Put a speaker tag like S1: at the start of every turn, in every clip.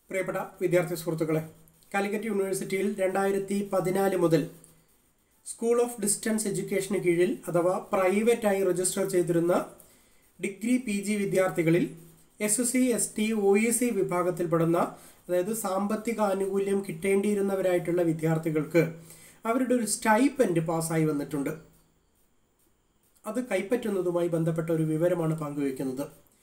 S1: പ്രിയപ്പെട്ട വിദ്യാർത്ഥി സുഹൃത്തുക്കളെ, കാലിക്കറ്റ് യൂണിവേഴ്സിറ്റിയിൽ 2014 മുതൽ സ്കൂൾ ഓഫ് ഡിസ്റ്റൻസ് എഡ്യൂക്കേഷന് കീഴിൽ അഥവാ പ്രൈവറ്റായി രജിസ്റ്റർ ചെയ്തിരുന്ന ഡിഗ്രി PG വിദ്യാർത്ഥികളിൽ SC ST OEC വിഭാഗത്തിൽപ്പെടുന്ന, അതായത് സാമ്പത്തിക ആനുകൂല്യം കിട്ടേണ്ടിയിരുന്നവരായിട്ടുള്ള വിദ്യാർത്ഥികൾക്ക് അവരുടെ ഒരു സ്റ്റൈപ്പൻഡ് പാസ്സായി വന്നിട്ടുണ്ട്. അത് കൈപ്പറ്റുന്നതുമായി ബന്ധപ്പെട്ട ഒരു വിവരമാണ് പങ്കുവയ്ക്കുന്നത്.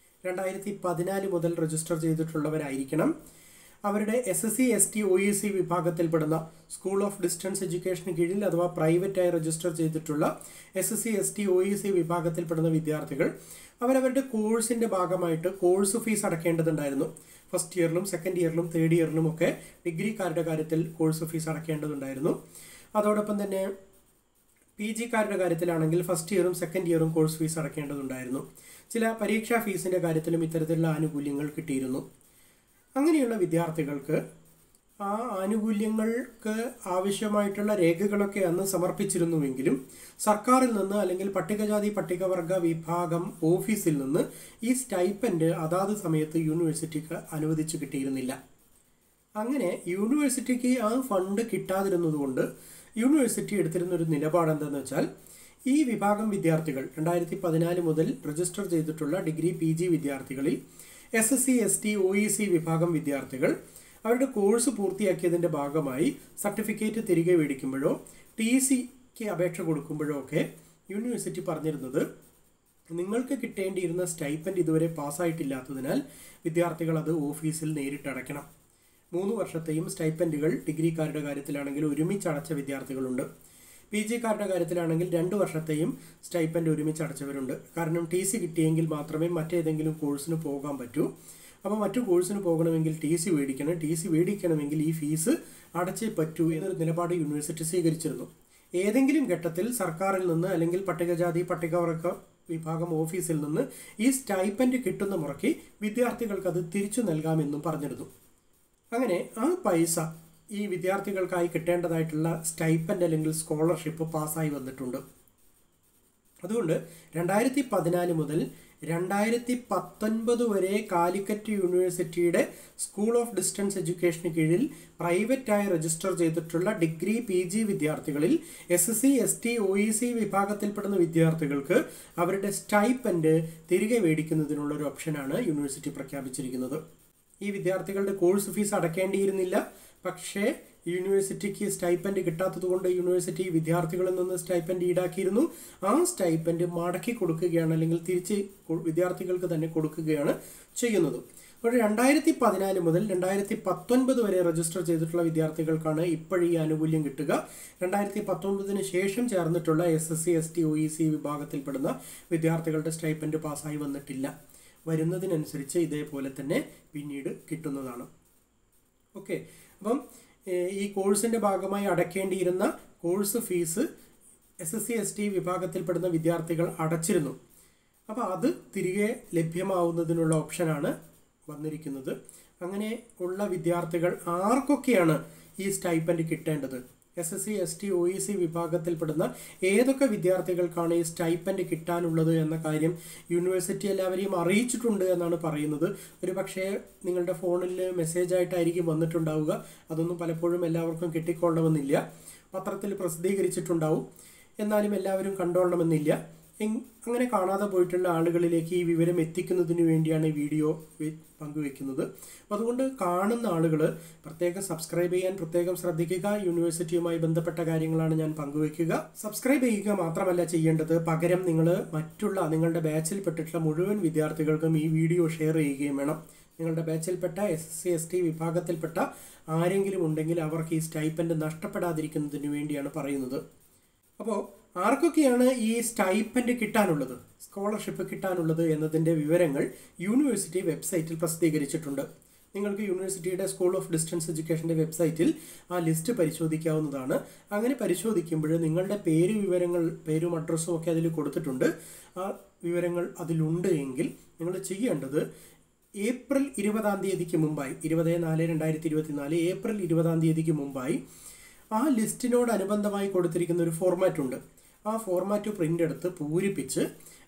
S1: 2014 മുതൽ രജിസ്റ്റർ ചെയ്തിട്ടുള്ളവരായിരിക്കണം. അവരുടെ SC ST OEC വിഭാഗത്തിൽപ്പെടുന്ന സ്കൂൾ ഓഫ് ഡിസ്റ്റൻസ് എഡ്യൂക്കേഷന് കീഴിൽ അഥവാ പ്രൈവറ്റായി രജിസ്റ്റർ ചെയ്തിട്ടുള്ള SC ST OEC വിഭാഗത്തിൽപ്പെടുന്ന വിദ്യാർത്ഥികൾ അവരവരുടെ കോഴ്സിൻ്റെ ഭാഗമായിട്ട് കോഴ്സ് ഫീസ് അടയ്ക്കേണ്ടതുണ്ടായിരുന്നു. ഫസ്റ്റ് ഇയറിലും സെക്കൻഡ് ഇയറിലും തേർഡ് ഇയറിലും ഒക്കെ ഡിഗ്രിക്കാരുടെ കാര്യത്തിൽ കോഴ്സ് ഫീസ് അടയ്ക്കേണ്ടതുണ്ടായിരുന്നു. അതോടൊപ്പം തന്നെ PGക്കാരുടെ കാര്യത്തിലാണെങ്കിൽ ഫസ്റ്റ് ഇയറും സെക്കൻഡ് ഇയറും കോഴ്സ് ഫീസ് അടയ്ക്കേണ്ടതുണ്ടായിരുന്നു. ചില പരീക്ഷാ ഫീസിൻ്റെ കാര്യത്തിലും ഇത്തരത്തിലുള്ള ആനുകൂല്യങ്ങൾ കിട്ടിയിരുന്നു. അങ്ങനെയുള്ള വിദ്യാർത്ഥികൾക്ക് ആ ആനുകൂല്യങ്ങൾക്ക് ആവശ്യമായിട്ടുള്ള രേഖകളൊക്കെ അന്ന് സമർപ്പിച്ചിരുന്നുവെങ്കിലും സർക്കാരിൽ നിന്ന് അല്ലെങ്കിൽ പട്ടികജാതി പട്ടികവർഗ വിഭാഗം ഓഫീസിൽ നിന്ന് ഈ സ്റ്റൈപ്പൻഡ് അതാത് സമയത്ത് യൂണിവേഴ്സിറ്റിക്ക് അനുവദിച്ചു കിട്ടിയിരുന്നില്ല. അങ്ങനെ യൂണിവേഴ്സിറ്റിക്ക് ആ ഫണ്ട് കിട്ടാതിരുന്നതുകൊണ്ട് യൂണിവേഴ്സിറ്റി എടുത്തിരുന്ന ഒരു നിലപാട് എന്താണെന്ന് വെച്ചാൽ, ഈ വിഭാഗം വിദ്യാർത്ഥികൾ 2014 മുതൽ രജിസ്റ്റർ ചെയ്തിട്ടുള്ള ഡിഗ്രി PG വിദ്യാർത്ഥികളിൽ SC ST OEC വിഭാഗം വിദ്യാർത്ഥികൾ അവരുടെ കോഴ്സ് പൂർത്തിയാക്കിയതിൻ്റെ ഭാഗമായി സർട്ടിഫിക്കറ്റ് തിരികെ മേടിക്കുമ്പോഴോ TCക്ക് അപേക്ഷ കൊടുക്കുമ്പോഴോ ഒക്കെ യൂണിവേഴ്സിറ്റി പറഞ്ഞിരുന്നത്, നിങ്ങൾക്ക് കിട്ടേണ്ടിയിരുന്ന സ്റ്റൈപ്പൻഡ് ഇതുവരെ പാസ്സായിട്ടില്ലാത്തതിനാൽ വിദ്യാർത്ഥികൾ അത് ഓഫീസിൽ നേരിട്ട് അടയ്ക്കണം. 3 വർഷത്തെയും സ്റ്റൈപ്പൻഡുകൾ ഡിഗ്രിക്കാരുടെ കാര്യത്തിലാണെങ്കിൽ ഒരുമിച്ച് അടച്ച വിദ്യാർത്ഥികളുണ്ട്. PGക്കാരുടെ കാര്യത്തിലാണെങ്കിൽ 2 വർഷത്തെയും സ്റ്റൈപ്പൻഡ് ഒരുമിച്ച് അടച്ചവരുണ്ട്. കാരണം TC കിട്ടിയെങ്കിൽ മാത്രമേ മറ്റേതെങ്കിലും കോഴ്സിന് പോകാൻ പറ്റൂ. അപ്പോൾ മറ്റു കോഴ്സിന് പോകണമെങ്കിൽ TC മേടിക്കണം. TC മേടിക്കണമെങ്കിൽ ഈ ഫീസ് അടച്ചേ പറ്റൂ എന്നൊരു നിലപാട് യൂണിവേഴ്സിറ്റി സ്വീകരിച്ചിരുന്നു. ഏതെങ്കിലും ഘട്ടത്തിൽ സർക്കാരിൽ നിന്ന് അല്ലെങ്കിൽ പട്ടികജാതി പട്ടികവർഗ വിഭാഗം ഓഫീസിൽ നിന്ന് ഈ സ്റ്റൈപ്പൻഡ് കിട്ടുന്ന മുറയ്ക്ക് വിദ്യാർത്ഥികൾക്ക് അത് തിരിച്ചു നൽകാമെന്നും പറഞ്ഞിരുന്നു. അങ്ങനെ ആ പൈസ ഈ വിദ്യാർത്ഥികൾക്കായി കിട്ടേണ്ടതായിട്ടുള്ള സ്റ്റൈപ്പൻഡ് അല്ലെങ്കിൽ സ്കോളർഷിപ്പ് പാസ്സായി വന്നിട്ടുണ്ട്. അതുകൊണ്ട് 2014 മുതൽ 2019 വരെ കാലിക്കറ്റ് യൂണിവേഴ്സിറ്റിയുടെ സ്കൂൾ ഓഫ് ഡിസ്റ്റൻസ് എഡ്യൂക്കേഷന് കീഴിൽ പ്രൈവറ്റായി രജിസ്റ്റർ ചെയ്തിട്ടുള്ള ഡിഗ്രി PG വിദ്യാർത്ഥികളിൽ SC ST OEC വിഭാഗത്തിൽപ്പെടുന്ന വിദ്യാർത്ഥികൾക്ക് അവരുടെ സ്റ്റൈപ്പൻഡ് തിരികെ മേടിക്കുന്നതിനുള്ള ഒരു ഓപ്ഷനാണ് യൂണിവേഴ്സിറ്റി പ്രഖ്യാപിച്ചിരിക്കുന്നത്. ഈ വിദ്യാർത്ഥികളുടെ കോഴ്സ് ഫീസ് അടയ്ക്കേണ്ടിയിരുന്നില്ല. പക്ഷേ യൂണിവേഴ്സിറ്റിക്ക് സ്റ്റൈപ്പൻഡ് കിട്ടാത്തതുകൊണ്ട് യൂണിവേഴ്സിറ്റി വിദ്യാർത്ഥികളിൽ നിന്ന് സ്റ്റൈപ്പൻഡ് ഈടാക്കിയിരുന്നു. ആ സ്റ്റൈപ്പൻഡ് മടക്കി കൊടുക്കുകയാണ്, അല്ലെങ്കിൽ തിരിച്ച് വിദ്യാർത്ഥികൾക്ക് തന്നെ കൊടുക്കുകയാണ് ചെയ്യുന്നത്. അപ്പോൾ 2014 മുതൽ 2019 വരെ രജിസ്റ്റർ ചെയ്തിട്ടുള്ള വിദ്യാർത്ഥികൾക്കാണ് ഇപ്പോഴീ ആനുകൂല്യം കിട്ടുക. 2019 ശേഷം ചേർന്നിട്ടുള്ള SC ST OEC വിഭാഗത്തിൽപ്പെടുന്ന വിദ്യാർത്ഥികളുടെ സ്റ്റൈപ്പൻഡ് പാസ്സായി വന്നിട്ടില്ല. വരുന്നതിനനുസരിച്ച് ഇതേപോലെ തന്നെ പിന്നീട് കിട്ടുന്നതാണ്. ഓക്കെ, അപ്പം ഈ കോഴ്സിൻ്റെ ഭാഗമായി അടയ്ക്കേണ്ടിയിരുന്ന കോഴ്സ് ഫീസ് SC ST വിഭാഗത്തിൽപ്പെടുന്ന വിദ്യാർത്ഥികൾ അടച്ചിരുന്നു. അപ്പോൾ അത് തിരികെ ലഭ്യമാവുന്നതിനുള്ള ഓപ്ഷനാണ് വന്നിരിക്കുന്നത്. അങ്ങനെ ഉള്ള വിദ്യാർത്ഥികൾ ആർക്കൊക്കെയാണ് ഈ സ്റ്റൈപ്പൻഡ് കിട്ടേണ്ടത്? SC ST OEC വിഭാഗത്തിൽപ്പെടുന്ന ഏതൊക്കെ വിദ്യാർത്ഥികൾക്കാണ് ഈ സ്റ്റൈപ്പൻഡ് കിട്ടാനുള്ളത് എന്ന കാര്യം യൂണിവേഴ്സിറ്റി എല്ലാവരെയും അറിയിച്ചിട്ടുണ്ട് എന്നാണ് പറയുന്നത്. ഒരു പക്ഷേ നിങ്ങളുടെ ഫോണിൽ മെസ്സേജായിട്ടായിരിക്കും വന്നിട്ടുണ്ടാവുക. അതൊന്നും പലപ്പോഴും എല്ലാവർക്കും കിട്ടിക്കൊള്ളണമെന്നില്ല. പത്രത്തിൽ പ്രസിദ്ധീകരിച്ചിട്ടുണ്ടാവും, എന്നാലും എല്ലാവരും കണ്ടോളണമെന്നില്ല. അങ്ങനെ കാണാതെ പോയിട്ടുള്ള ആളുകളിലേക്ക് ഈ വിവരം എത്തിക്കുന്നതിന് വേണ്ടിയാണ് ഈ വീഡിയോ പങ്കുവെക്കുന്നത്. അതുകൊണ്ട് കാണുന്ന ആളുകൾ പ്രത്യേകം സബ്സ്ക്രൈബ് ചെയ്യാൻ പ്രത്യേകം ശ്രദ്ധിക്കുക. യൂണിവേഴ്സിറ്റിയുമായി ബന്ധപ്പെട്ട കാര്യങ്ങളാണ് ഞാൻ പങ്കുവെക്കുക. സബ്സ്ക്രൈബ് ചെയ്യുക മാത്രമല്ല ചെയ്യേണ്ടത്, പകരം നിങ്ങൾ മറ്റുള്ള നിങ്ങളുടെ ബാച്ചിൽപ്പെട്ടിട്ടുള്ള മുഴുവൻ വിദ്യാർത്ഥികൾക്കും ഈ വീഡിയോ ഷെയർ ചെയ്യുകയും വേണം. നിങ്ങളുടെ ബാച്ചിൽപ്പെട്ട SC ST വിഭാഗത്തിൽപ്പെട്ട ആരെങ്കിലും ഉണ്ടെങ്കിൽ അവർക്ക് ഈ സ്റ്റൈപ്പൻഡ് നഷ്ടപ്പെടാതിരിക്കുന്നതിന് വേണ്ടിയാണ് പറയുന്നത്. അപ്പോൾ ആർക്കൊക്കെയാണ് ഈ സ്റ്റൈപ്പൻഡ് കിട്ടാനുള്ളത്, സ്കോളർഷിപ്പ് കിട്ടാനുള്ളത് എന്നതിൻ്റെ വിവരങ്ങൾ യൂണിവേഴ്സിറ്റി വെബ്സൈറ്റിൽ പ്രസിദ്ധീകരിച്ചിട്ടുണ്ട്. നിങ്ങൾക്ക് യൂണിവേഴ്സിറ്റിയുടെ സ്കൂൾ ഓഫ് ഡിസ്റ്റൻസ് എഡ്യൂക്കേഷൻ്റെ വെബ്സൈറ്റിൽ ആ ലിസ്റ്റ് പരിശോധിക്കാവുന്നതാണ്. അങ്ങനെ പരിശോധിക്കുമ്പോൾ നിങ്ങളുടെ പേരും അഡ്രസ്സും ഒക്കെ അതിൽ കൊടുത്തിട്ടുണ്ട്. ആ വിവരങ്ങൾ അതിലുണ്ട് എങ്കിൽ നിങ്ങൾ ചെയ്യേണ്ടത് ഏപ്രിൽ 20 മുമ്പായി, 20/4/2024 ഏപ്രിൽ 20 മുമ്പായി ആ ലിസ്റ്റിനോടനുബന്ധമായി കൊടുത്തിരിക്കുന്ന ഒരു ഫോർമാറ്റ് ഉണ്ട്. ആ ഫോർമാറ്റ് പ്രിൻ്റ് എടുത്ത് പൂരിപ്പിച്ച്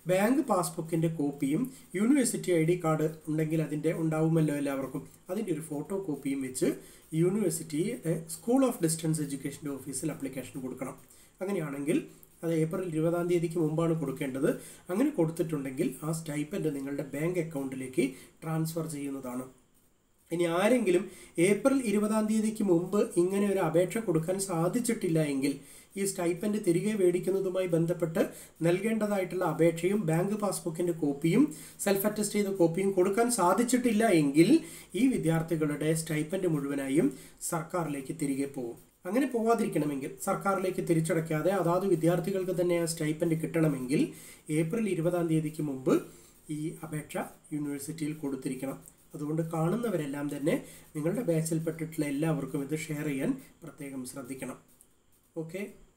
S1: ബാങ്ക് പാസ്ബുക്കിൻ്റെ കോപ്പിയും യൂണിവേഴ്സിറ്റി ID കാർഡ് ഉണ്ടെങ്കിൽ അതിൻ്റെ ഉണ്ടാവുമല്ലോ എല്ലാവർക്കും, അതിൻ്റെ ഒരു ഫോട്ടോ കോപ്പിയും വെച്ച് യൂണിവേഴ്സിറ്റി സ്കൂൾ ഓഫ് ഡിസ്റ്റൻസ് എഡ്യൂക്കേഷൻ്റെ ഓഫീസിൽ ആപ്ലിക്കേഷൻ കൊടുക്കണം. അങ്ങനെയാണെങ്കിൽ അത് ഏപ്രിൽ 20-ാം തീയതിക്ക് മുമ്പാണ് കൊടുക്കേണ്ടത്. അങ്ങനെ കൊടുത്തിട്ടുണ്ടെങ്കിൽ ആ സ്റ്റൈപ്പൻഡ് നിങ്ങളുടെ ബാങ്ക് അക്കൗണ്ടിലേക്ക് ട്രാൻസ്ഫർ ചെയ്യുന്നതാണ്. ഇനി ആരെങ്കിലും ഏപ്രിൽ 20-ാം തീയതിക്ക് മുമ്പ് ഇങ്ങനെ ഒരു അപേക്ഷ കൊടുക്കാൻ സാധിച്ചിട്ടില്ല എങ്കിൽ ഈ സ്റ്റൈപ്പൻഡ് തിരികെ മേടിക്കുന്നതുമായി ബന്ധപ്പെട്ട് നൽകേണ്ടതായിട്ടുള്ള അപേക്ഷയും ബാങ്ക് പാസ്ബുക്കിൻ്റെ കോപ്പിയും സെൽഫ് അറ്റസ്റ്റ് ചെയ്ത കോപ്പിയും കൊടുക്കാൻ സാധിച്ചിട്ടില്ല എങ്കിൽ ഈ വിദ്യാർത്ഥികളുടെ സ്റ്റൈപ്പൻഡ് മുഴുവനായും സർക്കാരിലേക്ക് തിരികെ പോകും. അങ്ങനെ പോവാതിരിക്കണമെങ്കിൽ, സർക്കാരിലേക്ക് തിരിച്ചടയ്ക്കാതെ അതാത് വിദ്യാർത്ഥികൾക്ക് തന്നെ ആ സ്റ്റൈപ്പൻഡ് കിട്ടണമെങ്കിൽ ഏപ്രിൽ 20-ാം തീയതിക്ക് മുമ്പ് ഈ അപേക്ഷ യൂണിവേഴ്സിറ്റിയിൽ കൊടുത്തിരിക്കണം. അതുകൊണ്ട് കാണുന്നവരെല്ലാം തന്നെ നിങ്ങളുടെ ബാച്ചിൽപ്പെട്ടിട്ടുള്ള എല്ലാവർക്കും ഇത് ഷെയർ ചെയ്യാൻ പ്രത്യേകം ശ്രദ്ധിക്കണം. ഓക്കെ.